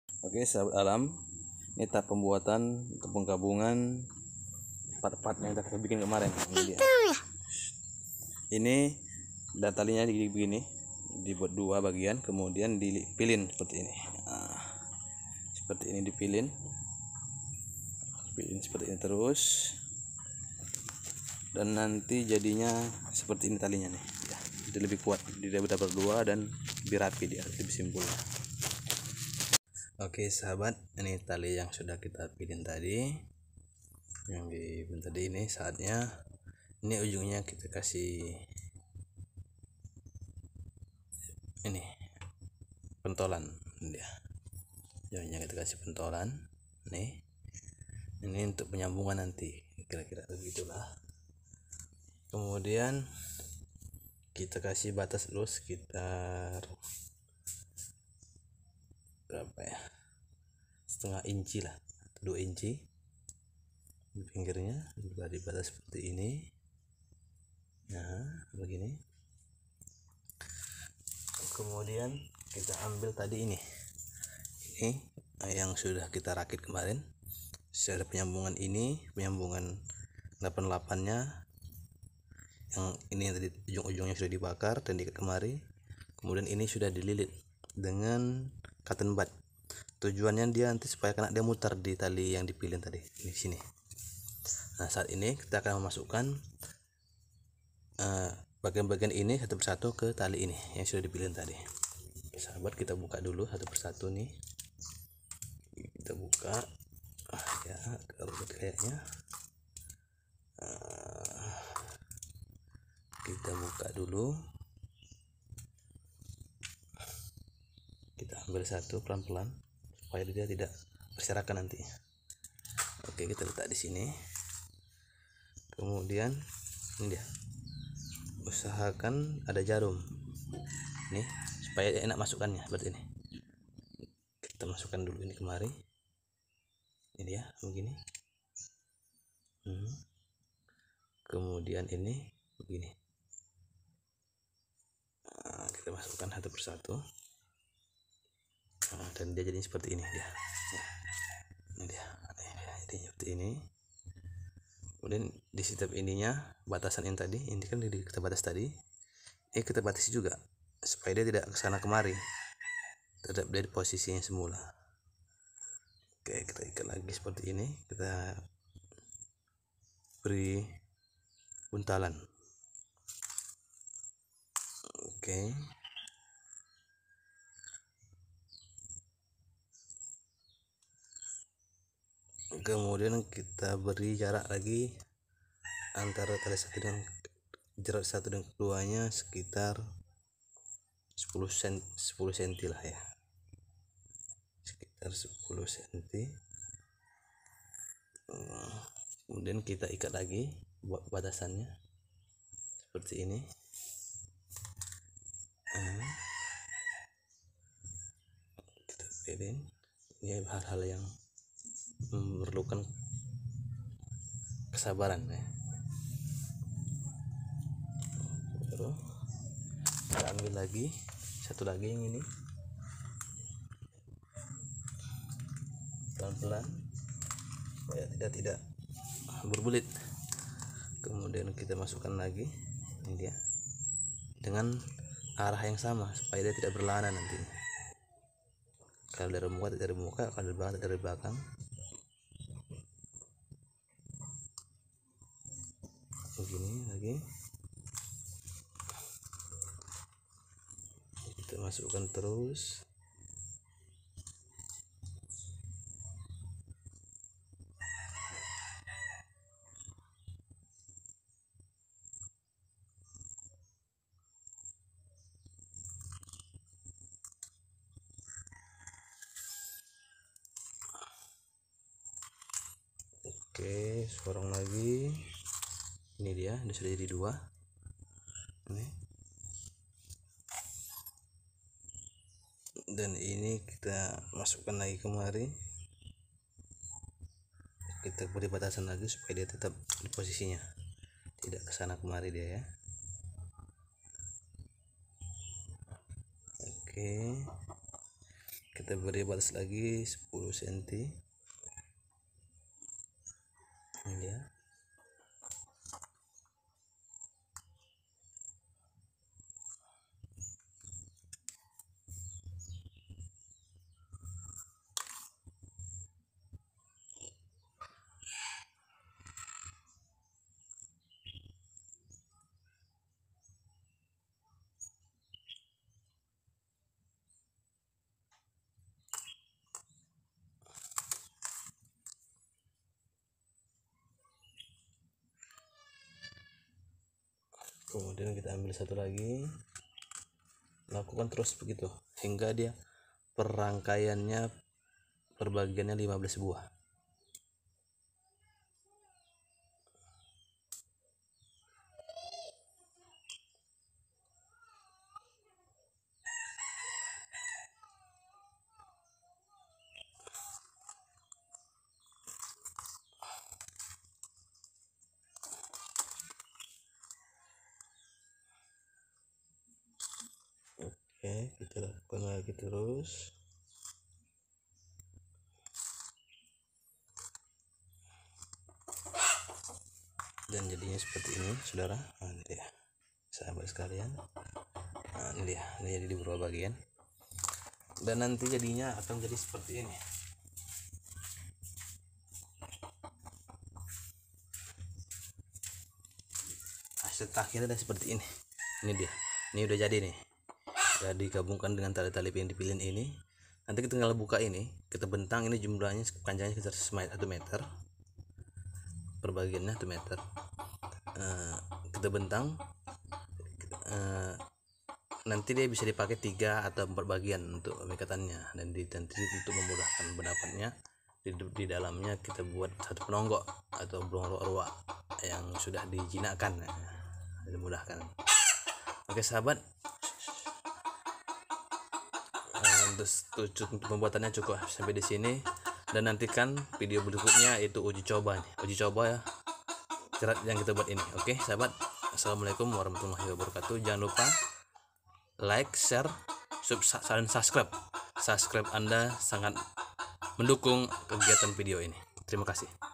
Oke, sahabat alam, ini tahap pembuatan untuk penggabungan part-part yang kita bikin kemarin. Ini dia. Ini talinya begini, dibuat dua bagian, kemudian dipilin seperti ini. Nah, seperti ini pilin seperti ini terus, dan nanti jadinya seperti ini talinya nih. Ya, jadi lebih kuat, dia dapat dua dan lebih rapi, dia lebih simpul. Oke sahabat, ini tali yang sudah kita pilin tadi, yang dipilin tadi. Ini saatnya, ini ujungnya kita kasih ini pentolan dia, ujungnya kita kasih pentolan nih. Ini untuk penyambungan nanti, kira-kira begitulah. Kemudian kita kasih batas dulu sekitar berapa ya, setengah inci lah, 2 inci di pinggirnya, di batas seperti ini. Nah begini. Kemudian kita ambil tadi ini yang sudah kita rakit kemarin, sudah ada penyambungan ini, penyambungan 88 nya, yang ini tadi ujung-ujungnya sudah dibakar dan diikat kemari. Kemudian ini sudah dililit dengan cotton bud. Tujuannya dia nanti supaya kena dia mutar di tali yang dipilin tadi di sini. Nah saat ini kita akan memasukkan bagian-bagian ini satu persatu ke tali ini yang sudah dipilin tadi. Oke, sahabat, kita buka dulu satu persatu nih. Kita buka ya, ribet kayaknya. Kita buka dulu, kita ambil satu pelan-pelan supaya dia tidak berserakan nanti. Oke, kita letak di sini. Kemudian ini dia, usahakan ada jarum nih supaya enak masukkannya. Seperti ini, kita masukkan dulu ini kemari, ini ya begini. Kemudian ini begini. Nah, kita masukkan satu persatu. Nah, dan dia jadi seperti ini dia. Ini dia, jadi seperti ini. Kemudian di setiap ininya, batasan ini tadi, ini kan kita batas tadi, ini kita batasi juga supaya dia tidak kesana kemari, tetap dari posisinya semula. Oke, kita ikat lagi seperti ini, kita beri buntalan. Oke, kemudian kita beri jarak lagi antara tali satu dengan jarak satu dan keduanya sekitar 10 cm lah ya, sekitar 10 cm. Kemudian kita ikat lagi buat batasannya seperti ini. Kita pilih, ini hal-hal yang memerlukan kesabaran ya. Terus kita ambil lagi satu lagi yang ini, pelan-pelan supaya tidak berbelit. Kemudian kita masukkan lagi, ini dia, dengan arah yang sama supaya dia tidak berlawanan nantinya. Kalau dari muka tidak dari muka, kalau dari belakang tidak dari belakang. Begini lagi, kita masukkan terus. Oke, sorong lagi. Ini dia, ini sudah jadi dua. Ini. Dan ini kita masukkan lagi kemari. Kita beri batasan lagi supaya dia tetap di posisinya, tidak kesana kemari dia ya. Oke, kita beri batas lagi 10 cm. Ini dia. Kemudian kita ambil satu lagi, lakukan terus begitu hingga dia perangkaiannya perbagiannya 15 buah. Oke, kita lakukan lagi terus. Dan jadinya seperti ini, saudara. Nah, ini dia, sahabat sekalian. Nah, ini dia, ini jadi di beberapa bagian. Dan nanti jadinya akan jadi seperti ini. Hasil akhirnya ada seperti ini. Ini dia, ini udah jadi nih. Udah digabungkan dengan tali-tali yang dipilih ini. Nanti kita tinggal buka ini, kita bentang ini jumlahnya panjangnya sekitar 1 meter, perbagiannya 1 meter. Kita bentang, nanti dia bisa dipakai 3 atau 4 bagian untuk ikatannya, dan nanti untuk memudahkan pendapatnya di dalamnya kita buat satu penonggok atau ruak-ruak yang sudah dijinakkan, dimudahkan. Oke sahabat, untuk pembuatannya cukup sampai di sini, dan nantikan video berikutnya itu uji coba ya cerat yang kita buat ini. Oke sahabat, assalamualaikum warahmatullahi wabarakatuh. Jangan lupa like, share, dan subscribe. Anda sangat mendukung kegiatan video ini. Terima kasih.